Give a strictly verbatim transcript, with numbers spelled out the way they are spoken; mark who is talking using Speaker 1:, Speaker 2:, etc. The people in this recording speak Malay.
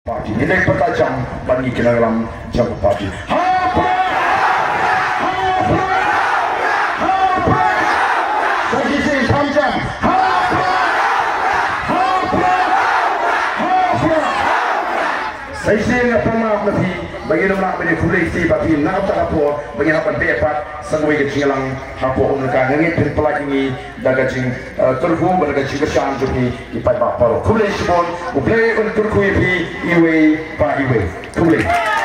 Speaker 1: party nilai pertajam bagi kita dalam jam party. Sisi panjang. Saya sih nggak pernah nanti bagi orang bagi kulit si tapi nak tak apa bagi apa dapat semua yang jingialang apa mereka ngengit pelak ini daga jing terhubung daga jing kesan jadi ipai bapa kulit semua kulit untuk kulit iwe pa iwe kulit.